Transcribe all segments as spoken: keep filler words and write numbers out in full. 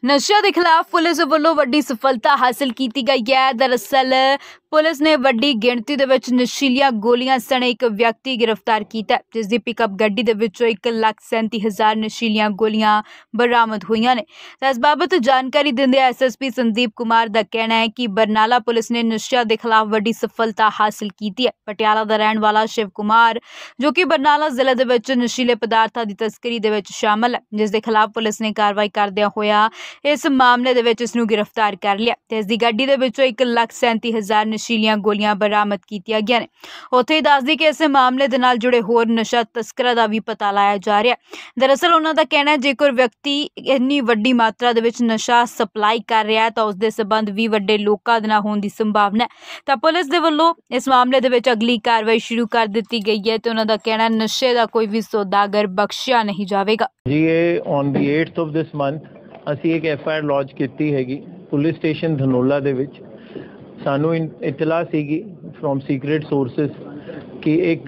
नशा के खिलाफ पुलिस वालों वड्डी सफलता हासिल की गई है। दरअसल पुलिस ने वड्डी गिणती दे विच नशीलियां गोलियां सने एक व्यक्ति गिरफ्तार किया, जिसकी पिकअप गड्डी दे विचों एक लाख सैंती हज़ार नशीलियां गोलियां बरामद हुईयां ने। इस बाबत जानकारी दिंदे S S P Sandeep Kumar का कहना है कि बरनाला पुलिस ने नशा के खिलाफ वड्डी सफलता हासिल की है। पटियाला का रहने वाला शिव कुमार, जो कि बरनाला जिले दे विच नशीले पदार्थों की तस्करी दे विच शामिल है, जिसके खिलाफ पुलिस ने कार्रवाई करदियां होया इस मामले दे विच इसनूं गिरफ्तार कर लिया ते इसदी गड्डी दे विचों एक लाख सैंती हज़ार नशीलियां गोलियां बरामद कीतियां गईयां ने। उत्थे ही दस दी कि इस मामले दे नाल जुड़े होर नशा तस्करां दा भी पता लाया जा रहा है। दरअसल उन्हां दा कहना है जेकर व्यक्ति इन्नी वड्डी मात्रा दे विच नशा सप्लाई कर रहा है तो उसदे संबंध भी वड्डे लोकां दे नाल होण दी संभावना है। तां पुलिस दे वल्लों इस मामले दे विच अगली कार्रवाई शुरू कर दित्ती गई है ते उन्हां दा कहना नशे दा कोई भी सौदागर बख्शिया नहीं जावेगा। जी ये on the eighth of this month ਅਸੀਂ एक एफ आई आर लॉन्च की हैगी पुलिस स्टेशन धनोला ਦੇ ਵਿੱਚ। ਸਾਨੂੰ ਇਤਲਾ ਸੀਗੀ फ्रॉम सीक्रेट सोर्सेस कि एक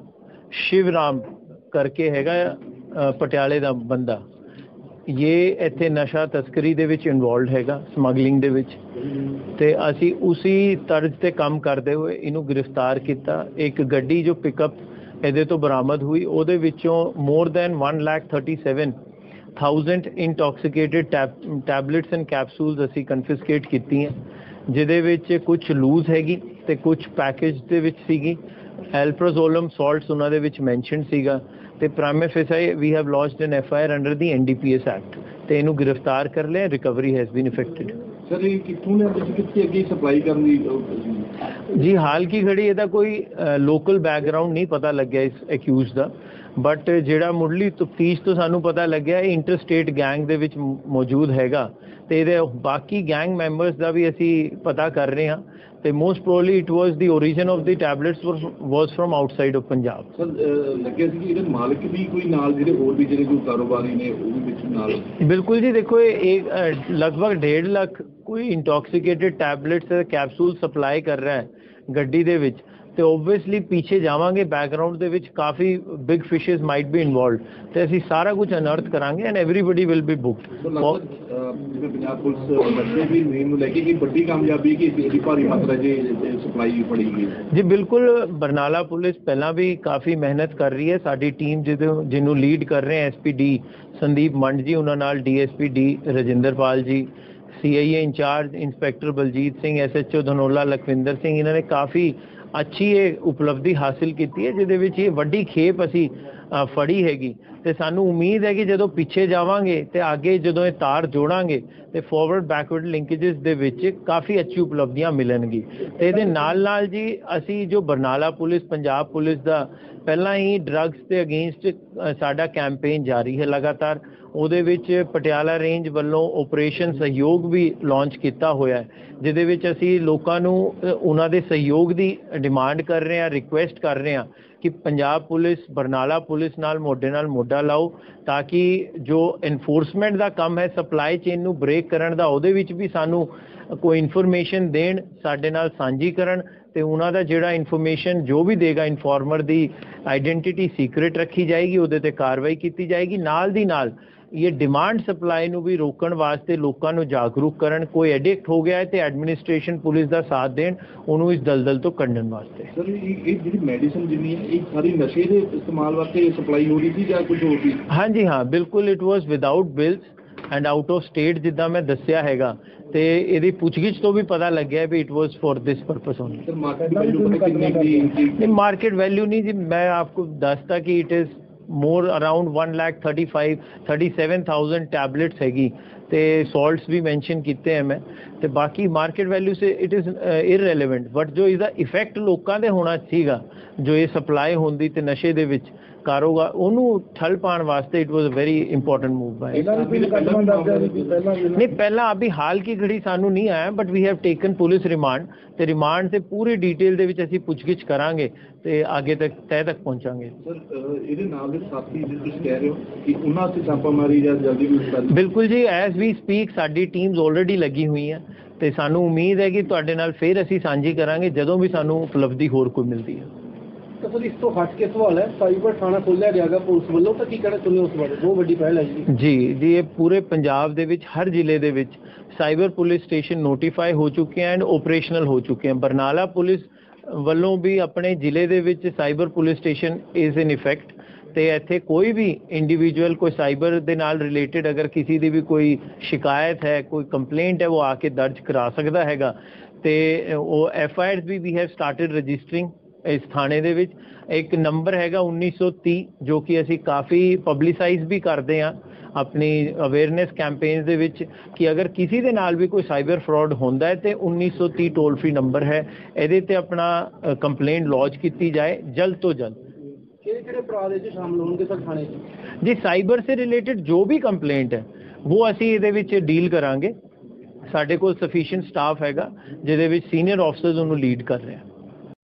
शिव राम करके हैगा पटियाले ਦਾ ਬੰਦਾ, ये ਇੱਥੇ ਨਸ਼ਾ ਤਸਕਰੀ ਦੇ ਵਿੱਚ ਇਨਵੋਲਵਡ ਹੈਗਾ, ਸਮਗਲਿੰਗ ਦੇ ਵਿੱਚ, ਤੇ ਅਸੀਂ ਉਸੇ ਤਰਜ਼ ਤੇ ਕੰਮ ਕਰਦੇ ਹੋਏ ਇਹਨੂੰ ਗ੍ਰਿਫਤਾਰ ਕੀਤਾ। ਇੱਕ ਗੱਡੀ ਜੋ ਪਿਕਅਪ ਇਹਦੇ ਤੋਂ ਬਰਾਮਦ ਹੋਈ ਉਹਦੇ ਵਿੱਚੋਂ more than one lakh thirty-seven thousand intoxicated tab tablets and capsules असी कन्फिस्केट की, जिहदे विच कुछ लूज हैगी ते कुछ पैकेज दे विच सीगी। एल्प्रोजोलम सॉल्ट्स उन्हां दे विच मैंशन सीगा ते prima facie we have launched an F I R under the N D P S act ते इहनूं गिरफ्तार कर लिया। Recovery has been effected. Sir ये कित्थों ने कित्थे अगे सप्लाई करनी? जी हाल की घड़ी इहदा कोई लोकल बैकग्राउंड नहीं पता लग्या इस एक्यूज का, बट ਜਿਹੜਾ ਮੁੱਢਲੀ ਤਫਤੀਸ਼ ਤੋਂ ਸਾਨੂੰ ਪਤਾ ਲੱਗਿਆ ਇਹ ਇੰਟਰਸਟੇਟ ਗੈਂਗ ਦੇ ਵਿੱਚ ਮੌਜੂਦ ਹੈਗਾ ਤੇ ਇਹਦੇ ਬਾਕੀ ਗੈਂਗ ਮੈਂਬਰਸ ਦਾ ਵੀ ਅਸੀਂ ਪਤਾ ਕਰ ਰਹੇ ਹਾਂ ਤੇ most probably it was the origin of the tablets was from outside of Punjab. Sir ਲੱਗਿਆ ਸੀ ਕਿ ਇਹਦੇ ਮਾਲਕ ਵੀ ਕੋਈ ਨਾਲ ਜਿਹੜੇ ਹੋਰ ਵੀ ਜਿਹੜੇ ਕੋਈ ਕਾਰੋਬਾਰੀ ਨੇ ਉਹ ਵੀ ਵਿੱਚ ਨਾਲ? ਬਿਲਕੁਲ ਜੀ, ਦੇਖੋ ਇਹ ਲਗਭਗ ਡੇਢ ਲੱਖ ਕੋਈ ਇੰਟੌਕਸੀਕੇਟਡ ਟੈਬਲੇਟਸ ਕੈਪਸੂਲ ਸਪਲਾਈ ਕਰ ਰਿਹਾ ਹੈ ਗੱਡੀ ਦੇ ਵਿੱਚ ਤੇ ਓਬਵੀਅਸਲੀ ਪਿੱਛੇ ਜਾਵਾਂਗੇ ਬੈਕਗ੍ਰਾਉਂਡ ਦੇ ਵਿੱਚ ਕਾਫੀ big fishes might be involved ਤੇ ਅਸੀਂ ਸਾਰਾ ਕੁਝ ਅਨਰਥ ਕਰਾਂਗੇ and everybody will be booked. ਜਿਵੇਂ ਪੰਜਾਬ ਪੁਲਿਸ ਨਸ਼ੇ ਦੀ ਮੁਹਿੰਮ ਨੂੰ ਲੈ ਕੇ ਕੀ ਵੱਡੀ ਕਾਮਯਾਬੀ ਕਿ ਇਹਦੀ ਭਾਰੀ ਮਾਤਰਾ ਜੇ ਸਪਲਾਈ ਫੜੀ ਗਈ? ਜੀ ਬਿਲਕੁਲ, ਬਰਨਾਲਾ ਪੁਲਿਸ ਪਹਿਲਾਂ ਵੀ ਕਾਫੀ ਮਿਹਨਤ ਕਰ ਰਹੀ ਹੈ। ਸਾਡੀ ਟੀਮ ਜਿਹਨੂੰ ਲੀਡ ਕਰ ਰਹੇ S P D Sandeep Mand ji, ਉਹਨਾਂ ਨਾਲ D S P D Rajinderpal ji, C I A incharge inspector Baljeet Singh, S H O Dhanaula Lakhwinder Singh, ਇਹਨਾਂ ਨੇ ਕਾਫੀ अच्छी ये उपलब्धि हासिल की है जिहदे विच ये वड्डी खेप असी फड़ी हैगी ते सानू उम्मीद है कि जदों पिछे जावांगे ते आगे जदों ये तार जोड़ांगे ते फॉरवर्ड बैकवर्ड लिंकेजेस दे विच काफ़ी अच्छी उपलब्धियां मिलणगी। ते इहदे नाल नाल जी असी जो बरनाला पुलिस पंजाब पुलिस दा पहला ही ड्रग्स के अगेंस्ट साडा कैंपेन जारी है लगातार। ਉਹਦੇ ਵਿੱਚ ਪਟਿਆਲਾ ਰੇਂਜ ਵੱਲੋਂ ਆਪਰੇਸ਼ਨ ਸਹਿਯੋਗ ਵੀ ਲਾਂਚ ਕੀਤਾ ਹੋਇਆ ਹੈ, ਜਿਹਦੇ ਵਿੱਚ ਅਸੀਂ ਲੋਕਾਂ ਨੂੰ ਉਹਨਾਂ ਦੇ ਸਹਿਯੋਗ ਦੀ ਡਿਮਾਂਡ ਕਰ ਰਹੇ ਹਾਂ, ਰਿਕੁਐਸਟ ਕਰ ਰਹੇ ਹਾਂ ਕਿ ਪੰਜਾਬ ਪੁਲਿਸ ਬਰਨਾਲਾ ਪੁਲਿਸ ਨਾਲ ਮੋਢੇ ਨਾਲ ਮੋਢਾ ਲਾਓ ਤਾਂ ਕਿ ਜੋ ਇਨਫੋਰਸਮੈਂਟ ਦਾ ਕੰਮ ਹੈ ਸਪਲਾਈ ਚੇਨ ਨੂੰ ਬ੍ਰੇਕ ਕਰਨ ਦਾ, ਉਹਦੇ ਵਿੱਚ ਵੀ ਸਾਨੂੰ ਕੋਈ ਇਨਫੋਰਮੇਸ਼ਨ ਦੇਣ, ਸਾਡੇ ਨਾਲ ਸਾਂਝੀ ਕਰਨ ਤੇ ਉਹਨਾਂ ਦਾ ਜਿਹੜਾ ਇਨਫੋਰਮੇਸ਼ਨ ਜੋ ਵੀ ਦੇਗਾ ਇਨਫਾਰਮਰ ਦੀ ਆਈਡੈਂਟੀਟੀ ਸੀਕ੍ਰੇਟ ਰੱਖੀ ਜਾਏਗੀ, ਉਹਦੇ ਤੇ ਕਾਰਵਾਈ ਕੀਤੀ ਜਾਏਗੀ। ਨਾਲ ਦੀ ਨਾਲ ये डिमांड सप्लाई ਨੂੰ ਵੀ ਰੋਕਣ ਵਾਸਤੇ ਲੋਕਾਂ ਨੂੰ ਜਾਗਰੂਕ ਕਰਨ। ਕੋਈ ਐਡਿਕਟ ਹੋ ਗਿਆ ਹੈ ਤੇ ਐਡਮਿਨਿਸਟ੍ਰੇਸ਼ਨ ਪੁਲਿਸ ਦਾ ਸਾਥ ਦੇਣ ਉਹਨੂੰ ਇਸ ਦਲਦਲ ਤੋਂ ਕੱਢਣ ਵਾਸਤੇ। ਸਰ ਇਹ ਜਿਹੜੀ ਮੈਡੀਸਨ ਜਿੰਨੀ ਹੈ ਇਹ ਸਾਰੀ ਨਸ਼ੇ ਦੇ ਇਸਤੇਮਾਲ ਵਾਸਤੇ ਸਪਲਾਈ ਹੋ ਰਹੀ ਸੀ ਜਾਂ ਕੁਝ ਹੋਰ ਵੀ? ਹਾਂਜੀ ਹਾਂ ਬਿਲਕੁਲ, it was without bills and out of state ਜਿੱਦਾਂ ਮੈਂ ਦੱਸਿਆ ਹੈਗਾ ਤੇ ਇਹਦੀ ਪੁੱਛਗਿੱਛ ਤੋਂ ਵੀ ਪਤਾ ਲੱਗਿਆ ਵੀ it was for this purpose only. Sir market value ਕਿੰਨੀ ਦੀ? ਨਹੀਂ ਮਾਰਕੀਟ ਵੈਲਿਊ ਨਹੀਂ ਜੀ, ਮੈਂ ਆਪਕੋ ਦੱਸਤਾ ਕਿ it is more around one lakh thirty-five thirty-seven thousand tablets हैगी ते सॉल्ट्स भी मैंशन किए हैं मैं ते बाकी मार्केट वैल्यू से इट इज़ इररेलेवेंट, बट जो इसका इफेक्ट लोगों के होना सीगा जो ये सप्लाई होंदी ते नशे दे विच कारोबार ਉਹਨੂੰ ਠੱਲ ਪਾਉਣ ਵਾਸਤੇ it was a very important move by. नहीं पहला अभी हाल की घड़ी सानू नहीं आया, but we have taken police remand ते रिमांड से पूरी डिटेल दे विच असीं पुछगिछ करांगे ते आगे तक तय तक पहुंचांगे। सर ਇਹਦੇ ਨਾਲ ਦੇ ਸਾਥੀ ਜਿਸ ਤੁਸੀਂ ਕਹਿ ਰਹੇ ਹੋ ਕਿ ਉਹਨਾਂ ਤੇ ਛਾਪਾਮਾਰੀ ਜਾਂ ਜਲਦੀ ਵੀ ਕਰ? ਬਿਲਕੁਲ ਜੀ, ਐਜ਼ ਵੀ ਸਪੀਕ ਸਾਡੀ ਟੀਮਸ ਆਲਰੇਡੀ ਲੱਗੀ ਹੋਈ ਹੈ ਤੇ ਸਾਨੂੰ ਉਮੀਦ ਹੈ ਕਿ ਤੁਹਾਡੇ ਨਾਲ ਫਿਰ ਅਸੀਂ ਸਾਂਝੀ ਕਰਾਂਗੇ ਜਦੋਂ ਵੀ ਸਾਨੂੰ ਉਪਲਬਧੀ ਹੋਰ ਕੋਈ ਮਿਲਦੀ ਹੈ। ਤਾਂ ਸਰ ਇਸ ਤੋਂ ਹਟ ਕੇ ਸਵਾਲ ਹੈ, ਸਾਈਬਰ ਥਾਣਾ ਖੋਲ੍ਹਿਆ ਗਿਆ ਗਾ ਪੁਲਿਸ ਵੱਲੋਂ, ਤਾਂ ਕੀ ਕਹਿਣਾ ਚਾਹੁੰਦੇ ਹੋ ਉਸ ਬਾਰੇ? ਬਹੁਤ ਵੱਡੀ ਪਹਿਲ ਹੈ ਜੀ। ਜੀ ਜੀ ਇਹ ਪੂਰੇ ਪੰਜਾਬ ਦੇ ਵਿੱਚ ਹਰ ਜ਼ਿਲ੍ਹੇ ਦੇ ਵਿੱਚ ਸਾਈਬਰ ਪੁਲਿਸ ਸਟੇਸ਼ਨ ਨੋਟੀਫਾਈ ਹੋ ਚੁੱਕੇ ਹਨ ਐਂਡ ਆਪਰੇਸ਼ਨਲ ਹੋ ਚੁੱਕੇ ਹਨ। ਬਰਨਾਲਾ ਪੁਲਿਸ ਵੱਲੋਂ ਵੀ ਆਪਣੇ ਜ਼ਿਲ੍ਹੇ ਦੇ ਵਿੱਚ cyber police station is in effect, ਤੇ ਇੱਥੇ ਕੋਈ ਵੀ ਇੰਡੀਵਿਜੂਅਲ ਕੋਈ ਸਾਈਬਰ ਦੇ ਨਾਲ ਰਿਲੇਟਡ ਅਗਰ ਕਿਸੇ ਦੀ ਵੀ ਕੋਈ ਸ਼ਿਕਾਇਤ ਹੈ, ਕੋਈ ਕੰਪਲੇਂਟ ਹੈ, ਉਹ ਆ ਕੇ ਦਰਜ ਕਰਾ ਸਕਦਾ ਹੈਗਾ। ਤੇ ਉਹ F I R we we have started registering ਇਸ ਥਾਣੇ ਦੇ ਵਿੱਚ। ਇੱਕ ਨੰਬਰ ਹੈਗਾ ਉੱਨੀ ਸੌ ਤੀਹ ਜੋ ਕਿ ਅਸੀਂ ਕਾਫੀ ਪਬਲਿਸਾਈਜ਼ ਵੀ ਕਰਦੇ ਹਾਂ ਆਪਣੀ ਅਵੇਅਰਨੈਸ ਕੈਂਪੇਨਸ ਦੇ ਵਿੱਚ ਕਿ ਅਗਰ ਕਿਸੇ ਦੇ ਨਾਲ ਵੀ ਕੋਈ ਸਾਈਬਰ ਫਰਾਡ ਹੁੰਦਾ ਹੈ ਤੇ ਉੱਨੀ ਸੌ ਤੀਹ ਟੋਲ ਫ੍ਰੀ ਨੰਬਰ ਹੈ, ਇਹਦੇ ਤੇ ਆਪਣਾ ਕੰਪਲੇਂਟ ਲੌਂਚ ਕੀਤੀ ਜਾਏ ਜਲਦ ਤੋਂ ਜਲਦ। ਕਿਹੜੇ ਕਿਹੜੇ ਅਪਰਾਧ ਇਹ 'ਚ ਸ਼ਾਮਲ ਹੋਣਗੇ ਸਰ ਥਾਣੇ 'ਚ? ਜੀ ਸਾਈਬਰ ਸੇ ਰਿਲੇਟਡ ਜੋ ਵੀ ਕੰਪਲੇਂਟ ਹੈ ਉਹ ਅਸੀਂ ਇਹਦੇ ਵਿੱਚ ਡੀਲ ਕਰਾਂਗੇ। ਸਾਡੇ ਕੋਲ ਸਫੀਸ਼ੀਐਂਟ ਸਟਾਫ ਹੈਗਾ ਜਿਹਦੇ ਵਿੱਚ ਸੀਨੀਅਰ ਆਫਿਸਰਸ ਉਹਨੂੰ ਲੀਡ ਕਰ ਰਹੇ ਹਨ।